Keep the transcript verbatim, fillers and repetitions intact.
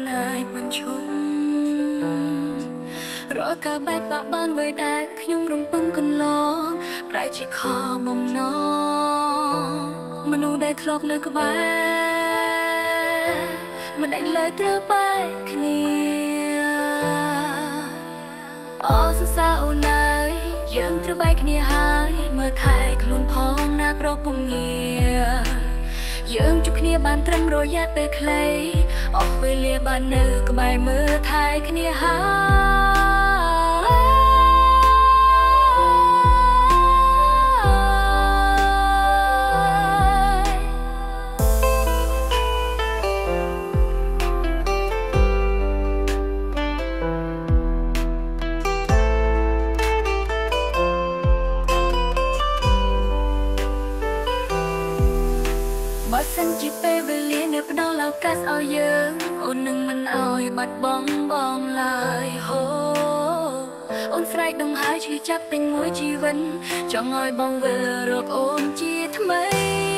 lại quần chúng rõ cả bài bạc ban với đại nhung rung bưng con lo lại chỉ khó mong nó mà nụ đầy thọp nơi cái bài mà đánh lời đưa bài kia ở xa xa ôn lạiยังจะไปគ្នាហើយមើលថែខ្លួនផងណាប្រពងងារយើងជួបគ្នាបានត្រឹមរយៈពេលខ្លីអស់ពេលលាបាននៅក្បែរមើលថែគ្នាបើសិនជាពេលវេលានៅផ្ដល់ឱកាសឲ្យយើងអូននឹងមិនឲ្យបាត់បង់បងឡើយហូអូនស្រែកដង្ហើយឈឺចាប់ពេញមួយជីវិតចង់ឲ្យបងវិលរកអូនជាថ្មី